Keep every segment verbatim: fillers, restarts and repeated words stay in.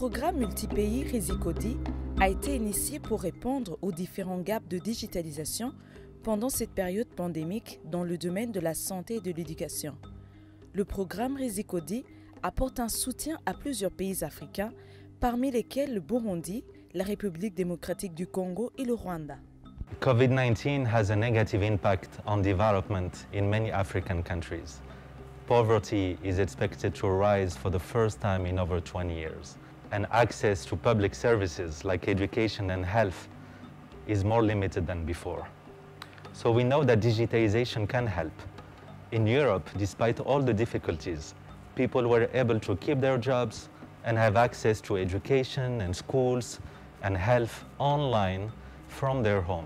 programme multipays Rizikodi a été initié pour répondre aux différents gaps de digitalisation pendant cette période pandémique dans le domaine de la santé et de l'éducation. Le programme Rizikodi apporte un soutien à plusieurs pays africains, parmi lesquels le Burundi, la République démocratique du Congo et le Rwanda. COVID nineteen has a negative impact on development in many African countries. Poverty is expected to rise for the first time in over twenty years, and access to public services like education and health is more limited than before. So we know that digitization can help. In Europe, despite all the difficulties, people were able to keep their jobs and have access to education and schools and health online from their home.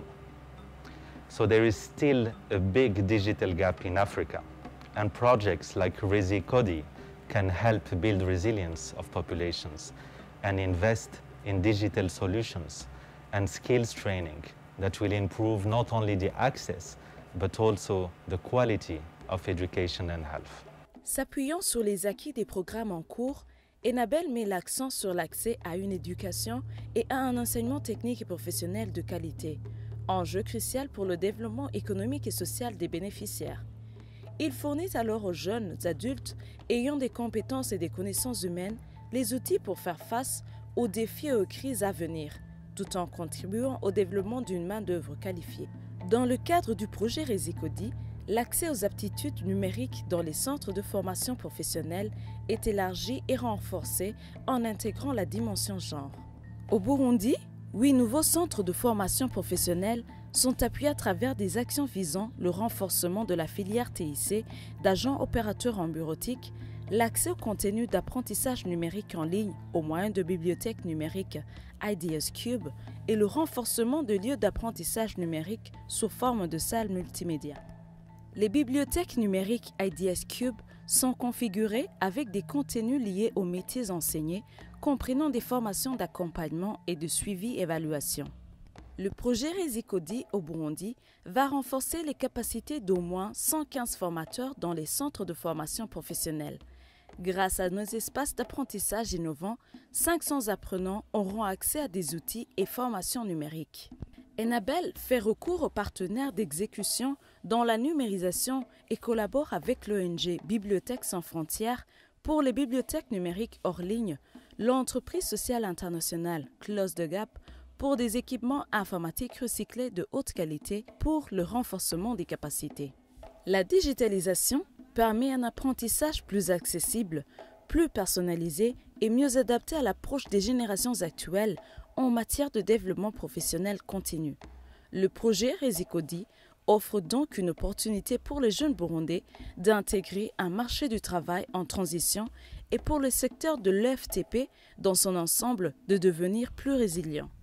So there is still a big digital gap in Africa, and projects like Rizikodi can help build resilience of populations and invest in digital solutions and skills training that will improve not only the access, but also the quality of education and health. S'appuyant sur les acquis des programmes en cours, Enabel met l'accent sur l'accès à une éducation et à un enseignement technique et professionnel de qualité, enjeu crucial pour le développement économique et social des bénéficiaires. Il fournit alors aux jeunes adultes ayant des compétences et des connaissances humaines les outils pour faire face aux défis et aux crises à venir, tout en contribuant au développement d'une main-d'œuvre qualifiée. Dans le cadre du projet Rizikodi, l'accès aux aptitudes numériques dans les centres de formation professionnelle est élargi et renforcé en intégrant la dimension genre. Au Burundi, huit nouveaux centres de formation professionnelle sont appuyés à travers des actions visant le renforcement de la filière T I C d'agents opérateurs en bureautique, l'accès au contenu d'apprentissage numérique en ligne au moyen de bibliothèques numériques I D S Cube et le renforcement de lieux d'apprentissage numérique sous forme de salles multimédia. Les bibliothèques numériques I D S Cube sont configurées avec des contenus liés aux métiers enseignés, comprenant des formations d'accompagnement et de suivi-évaluation. Le projet Rizikodi au Burundi va renforcer les capacités d'au moins cent quinze formateurs dans les centres de formation professionnelle. Grâce à nos espaces d'apprentissage innovants, cinq cents apprenants auront accès à des outils et formations numériques. Enabel fait recours aux partenaires d'exécution dans la numérisation et collabore avec l'O N G Bibliothèques sans frontières pour les bibliothèques numériques hors ligne, l'entreprise sociale internationale Close the Gap pour des équipements informatiques recyclés de haute qualité pour le renforcement des capacités. La digitalisation permet un apprentissage plus accessible, plus personnalisé et mieux adapté à l'approche des générations actuelles en matière de développement professionnel continu. Le projet Rizikodi offre donc une opportunité pour les jeunes Burundais d'intégrer un marché du travail en transition et pour le secteur de l'E F T P dans son ensemble de devenir plus résilient.